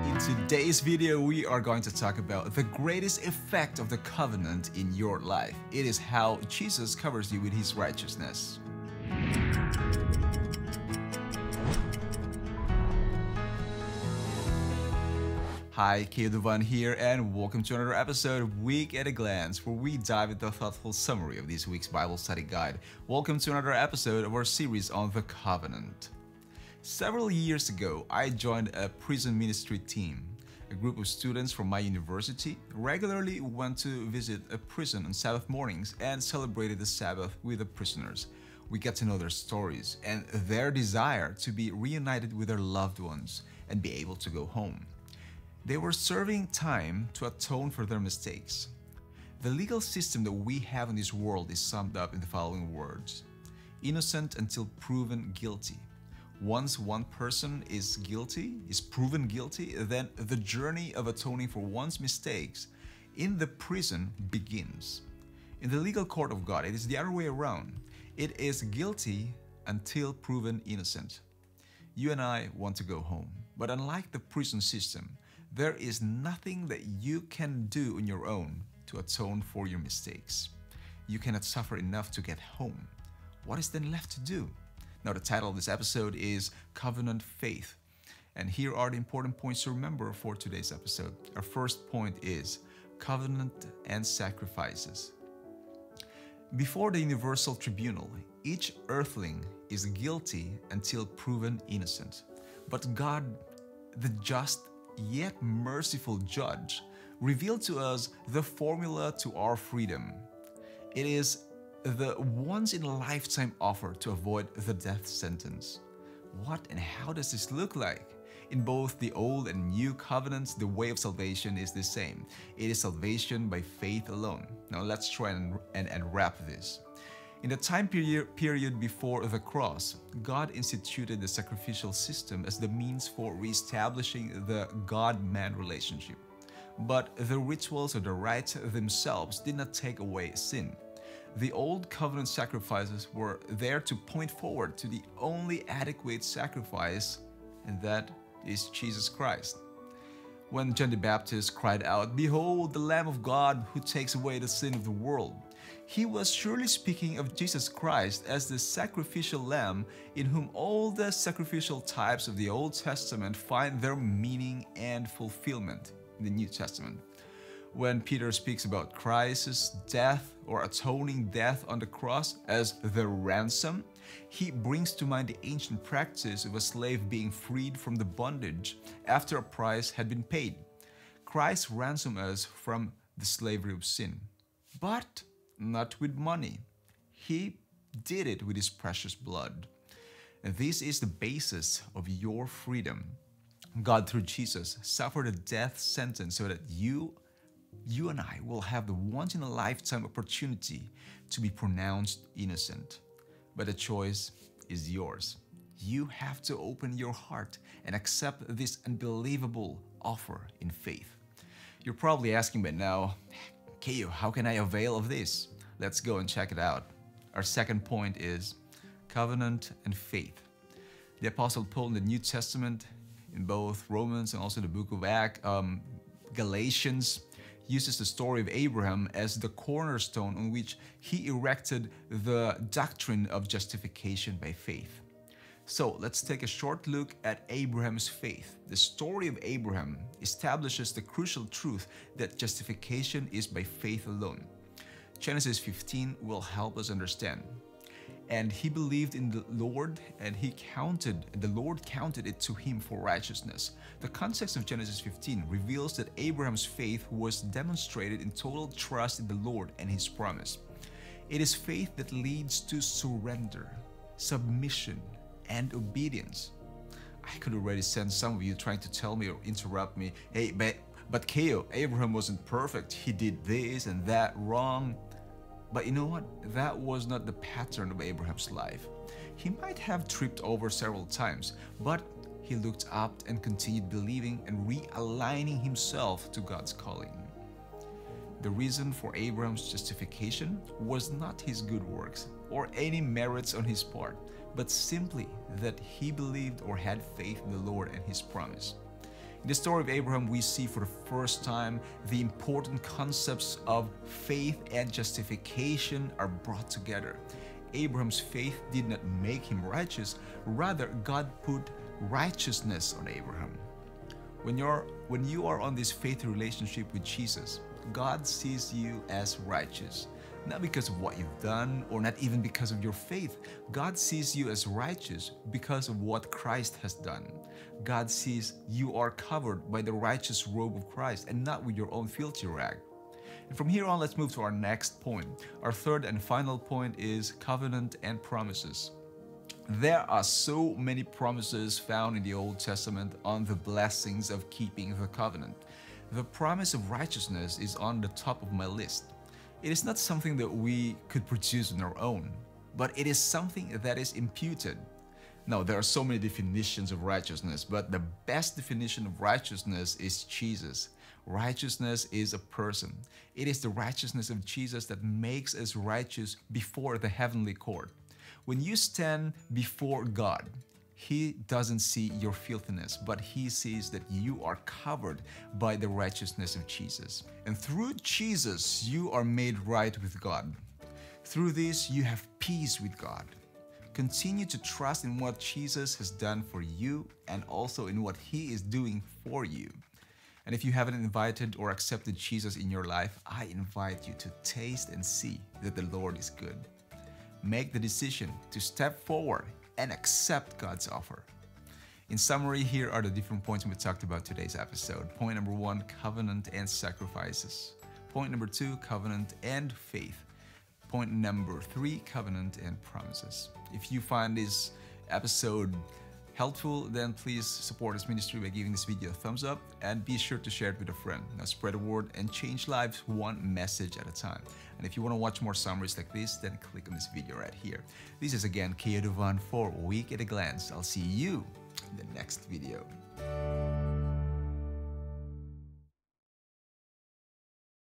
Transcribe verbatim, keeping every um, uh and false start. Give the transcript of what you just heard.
In today's video, we are going to talk about the greatest effect of the covenant in your life. It is how Jesus covers you with his righteousness. Hi, Keo Duvan here, and welcome to another episode of Week at a Glance, where we dive into a thoughtful summary of this week's Bible study guide. Welcome to another episode of our series on the covenant. Several years ago, I joined a prison ministry team. A group of students from my university regularly went to visit a prison on Sabbath mornings and celebrated the Sabbath with the prisoners. We got to know their stories and their desire to be reunited with their loved ones and be able to go home. They were serving time to atone for their mistakes. The legal system that we have in this world is summed up in the following words: innocent until proven guilty. Once one person is guilty, is proven guilty, then the journey of atoning for one's mistakes in the prison begins. In the legal court of God, it is the other way around. It is guilty until proven innocent. You and I want to go home, but unlike the prison system, there is nothing that you can do on your own to atone for your mistakes. You cannot suffer enough to get home. What is then left to do? Now, the title of this episode is Covenant Faith. And here are the important points to remember for today's episode. Our first point is covenant and sacrifices. Before the universal tribunal, each earthling is guilty until proven innocent. But God, the just yet merciful judge, revealed to us the formula to our freedom. It is the once-in-a-lifetime offer to avoid the death sentence. What and how does this look like? In both the Old and New Covenants, the way of salvation is the same. It is salvation by faith alone. Now let's try and, and, and wrap this. In the time period, period before the cross, God instituted the sacrificial system as the means for reestablishing the God-man relationship. But the rituals or the rites themselves did not take away sin. The Old Covenant sacrifices were there to point forward to the only adequate sacrifice, and that is Jesus Christ. When John the Baptist cried out, "Behold, the Lamb of God who takes away the sin of the world," he was surely speaking of Jesus Christ as the sacrificial lamb in whom all the sacrificial types of the Old Testament find their meaning and fulfillment in the New Testament. When Peter speaks about Christ's death or atoning death on the cross as the ransom, he brings to mind the ancient practice of a slave being freed from the bondage after a price had been paid. Christ ransomed us from the slavery of sin, but not with money. He did it with his precious blood. And this is the basis of your freedom. God, through Jesus, suffered a death sentence so that you You and I will have the once-in-a-lifetime opportunity to be pronounced innocent. But the choice is yours. You have to open your heart and accept this unbelievable offer in faith. You're probably asking by now, Keo, how can I avail of this? Let's go and check it out. Our second point is covenant and faith. The Apostle Paul in the New Testament, in both Romans and also the book of Acts, um, Galatians, uses the story of Abraham as the cornerstone on which he erected the doctrine of justification by faith. So let's take a short look at Abraham's faith. The story of Abraham establishes the crucial truth that justification is by faith alone. Genesis fifteen will help us understand. And he believed in the Lord, and he counted, and the Lord counted it to him for righteousness. The context of Genesis fifteen reveals that Abraham's faith was demonstrated in total trust in the Lord and his promise. It is faith that leads to surrender, submission, and obedience. I could already sense some of you trying to tell me or interrupt me, hey, but, but Keo, Abraham wasn't perfect. He did this and that wrong. But you know what? That was not the pattern of Abraham's life. He might have tripped over several times, but he looked up and continued believing and realigning himself to God's calling. The reason for Abraham's justification was not his good works or any merits on his part, but simply that he believed or had faith in the Lord and his promise. In the story of Abraham, we see for the first time the important concepts of faith and justification are brought together. Abraham's faith did not make him righteous, rather God put righteousness on Abraham. When you're when you are on this faith relationship with Jesus, God sees you as righteous. Not because of what you've done or not even because of your faith. God sees you as righteous because of what Christ has done. God sees you are covered by the righteous robe of Christ and not with your own filthy rag. And from here on, let's move to our next point. Our third and final point is covenant and promises. There are so many promises found in the Old Testament on the blessings of keeping the covenant. The promise of righteousness is on the top of my list. It is not something that we could produce on our own, but it is something that is imputed. Now, there are so many definitions of righteousness, but the best definition of righteousness is Jesus. Righteousness is a person. It is the righteousness of Jesus that makes us righteous before the heavenly court. When you stand before God, He doesn't see your filthiness, but He sees that you are covered by the righteousness of Jesus. And through Jesus, you are made right with God. Through this, you have peace with God. Continue to trust in what Jesus has done for you and also in what He is doing for you. And if you haven't invited or accepted Jesus in your life, I invite you to taste and see that the Lord is good. Make the decision to step forward and accept God's offer. In summary, here are the different points we talked about today's episode. Point number one, covenant and sacrifices. Point number two, covenant and faith. Point number three, covenant and promises. If you find this episode helpful, then please support this ministry by giving this video a thumbs up and be sure to share it with a friend. Now spread the word and change lives one message at a time. And if you want to watch more summaries like this, then click on this video right here. This is again Keo Duvan for Week at a Glance. I'll see you in the next video.